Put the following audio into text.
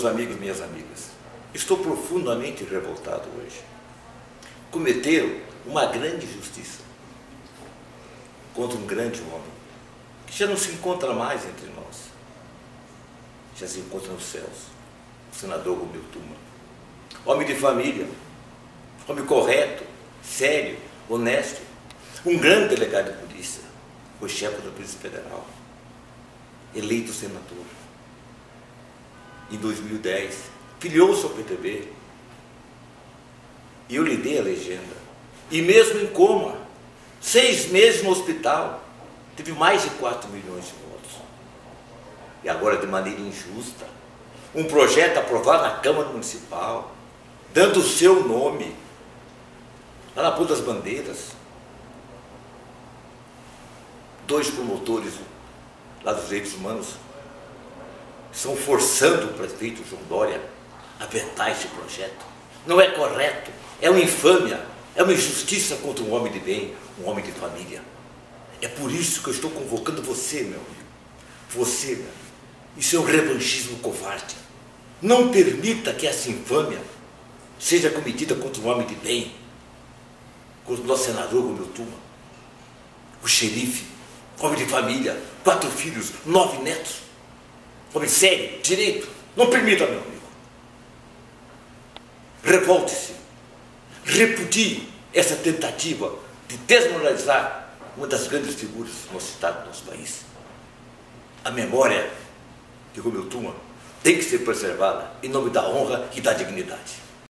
meus amigos e minhas amigas, estou profundamente revoltado hoje. Cometeram uma grande injustiça contra um grande homem, que já não se encontra mais entre nós, já se encontra nos céus, o senador Romeu Tuma. Homem de família, homem correto, sério, honesto, um grande delegado de polícia, foi chefe da Polícia Federal, eleito senador. Em 2010, filiou-se ao PTB. E eu lhe dei a legenda. E mesmo em coma, 6 meses no hospital, teve mais de 4 milhões de votos. E agora, de maneira injusta, um projeto aprovado na Câmara Municipal, dando o seu nome, lá na Ponta das Bandeiras, 2 promotores lá dos direitos humanos estão forçando o prefeito João Dória a vetar esse projeto. Não é correto, é uma infâmia, é uma injustiça contra um homem de bem, um homem de família. É por isso que eu estou convocando você, meu amigo. Você, meu amigo. Isso é um revanchismo covarde. Não permita que essa infâmia seja cometida contra um homem de bem, contra o nosso senador Romeu Tuma, o xerife, homem de família, 4 filhos, 9 netos, homem sério, direito. Não permita, meu amigo. Revolte-se, repudie essa tentativa de desmoralizar uma das grandes figuras do nosso Estado, do nosso país. A memória de Romeu Tuma tem que ser preservada em nome da honra e da dignidade.